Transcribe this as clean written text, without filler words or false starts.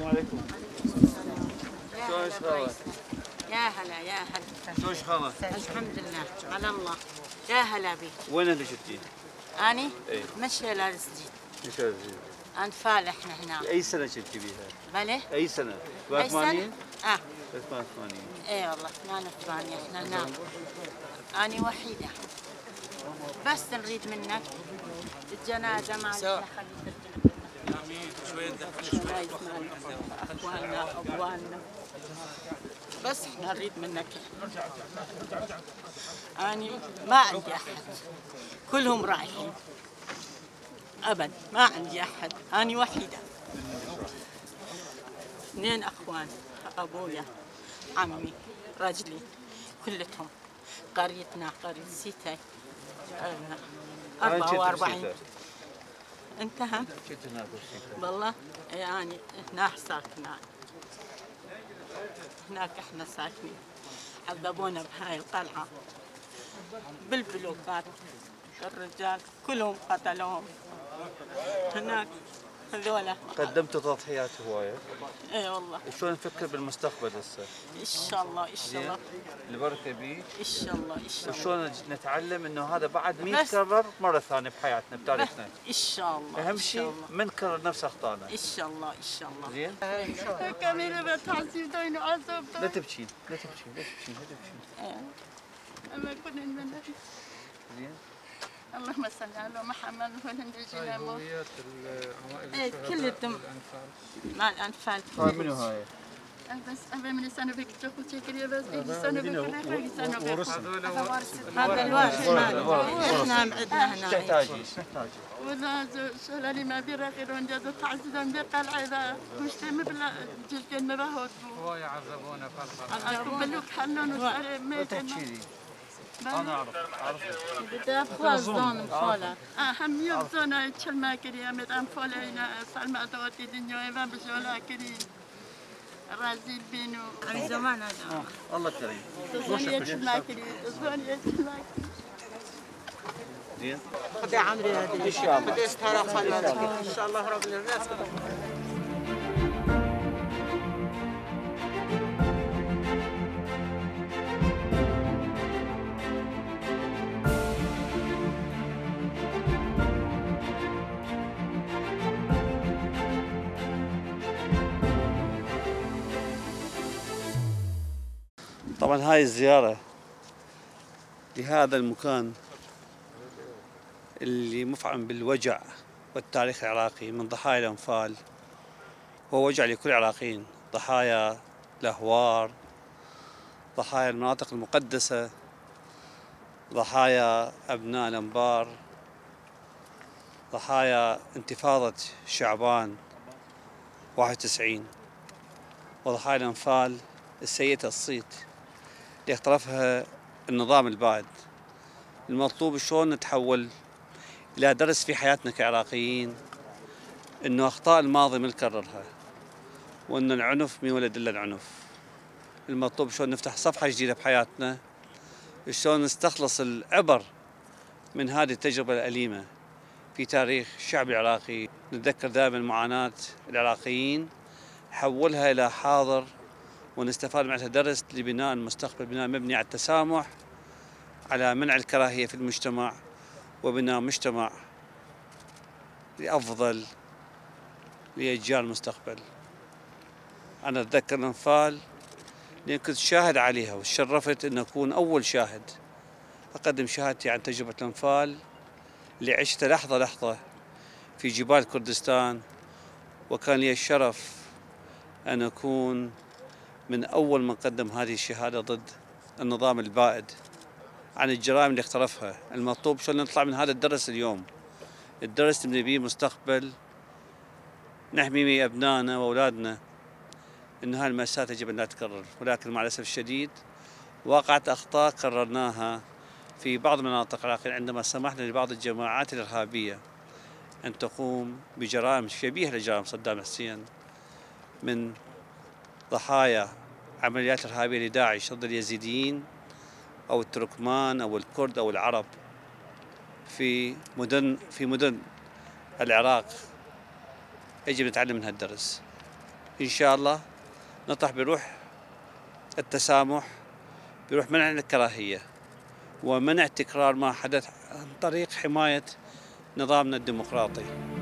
عليكم. شلون شخالة؟ يا هلا يا هلا. شلون شخالة؟ الحمد لله على الله. يا هلا بك. وين اللي شفتيه؟ أني؟ ايه مشي للسجد. ايش هذا؟ أنفال إحنا هنا. اي سنة شفتي بيها؟ بلى؟ اي سنة؟ أي 88؟ سنة؟ 88. إيه والله 88 إحنا هنا. أني وحيدة. بس نريد منك الجنازة مع خليفة أخواننا أبواننا. بس احنا نريد منك. أني ما عندي أحد، كلهم رايحين. أبد ما عندي أحد، أني وحيدة. 2 أخوان، أبويا، عمي، رجلي، كلهم. قريتنا قرية سيتاي 44. انتهى؟ والله يعني هناك ساكنة، هناك احنا ساكنين. عذبونا بهاي القلعة بالبلوكات، الرجال كلهم قتلوهم هناك هذولا. قدمتوا تضحيات هواية؟ اي والله. شلون نفكر بالمستقبل هسه؟ ان شاء الله ان شاء الله. البركة بيك. ان شاء الله ان شاء الله. وشلون نتعلم انه هذا بعد ما يتكرر مرة ثانية بحياتنا بتاريخنا. ان شاء الله. اهم شيء ما نكرر نفس اخطائنا. ان شاء الله ان شاء الله. زين؟ كاميرا بتعذبين وعذبتين. لا تبكين لا تبكين لا تبكين لا تبكين. أما كنا من زين؟ اللهم صل على محمد وعلى آله. كل الدم مع الأنفال. هاي منو هاي؟ بس أبي من سنة بك تأخذ شكري بس سنة بك غير سنة بك. هذا الوارث ماله. إحنا عندنا هنا. تحتاجي ولا شلالي ما بيرغيرون جد تعزدون بقلعة إذا مجتمع بلا جلكن مبهود. هو يعذبون في القلعة. بلوك حنون وشعر ميتين. أنا أعرف بدأ خوازدان فعلا. هم يوزنا كلمة كريه مدام فعلينا سلمى دوتي دنيا ما بجولا كريه رازي بينو. عن زمان هذا. الله كريم. زوجي كلمة كريه زوجي كلمة. زين. خذي عمري هذه. إن شاء الله. بدي استهرق إن شاء الله رب الناس. طبعا هاي الزيارة لهذا المكان اللي مفعم بالوجع والتاريخ العراقي من ضحايا الأنفال، هو وجع لكل العراقيين، ضحايا الأهوار، ضحايا المناطق المقدسة، ضحايا أبناء الأنبار، ضحايا انتفاضة شعبان 91، وضحايا الأنفال السيئة الصيت اللي اخترفها النظام البائد. المطلوب شلون نتحول إلى درس في حياتنا كعراقيين، إنه أخطاء الماضي ما نكررها، وإن العنف ما يولد إلا العنف. المطلوب شلون نفتح صفحة جديدة بحياتنا، شلون نستخلص العبر من هذه التجربة الأليمة في تاريخ الشعب العراقي. نتذكر دائما معاناة العراقيين، حولها إلى حاضر ونستفاد منها درس لبناء المستقبل، بناء مبني على التسامح، على منع الكراهية في المجتمع، وبناء مجتمع لأفضل لأجيال المستقبل. أنا أتذكر الأنفال لأن كنت شاهد عليها، وتشرفت أن أكون أول شاهد أقدم شهادتي عن تجربة الأنفال اللي عشتها لحظة لحظة في جبال كردستان، وكان لي الشرف أن أكون من أول من قدم هذه الشهادة ضد النظام البائد عن الجرائم اللي اقترفها. المطلوب شلون نطلع من هذا الدرس اليوم، الدرس اللي نبيه مستقبل نحمي به أبنائنا وأولادنا، إن هاي المأساة يجب أن لا تتكرر. ولكن مع الأسف الشديد وقعت أخطاء كررناها في بعض مناطق العراق عندما سمحنا لبعض الجماعات الإرهابية أن تقوم بجرائم شبيهة لجرائم صدام حسين، من ضحايا عمليات إرهابية لداعش ضد اليزيديين أو التركمان أو الكرد أو العرب في مدن العراق. يجب نتعلم من هالدرس. إن شاء الله نطرح بروح التسامح، بروح منع الكراهية ومنع تكرار ما حدث عن طريق حماية نظامنا الديمقراطي.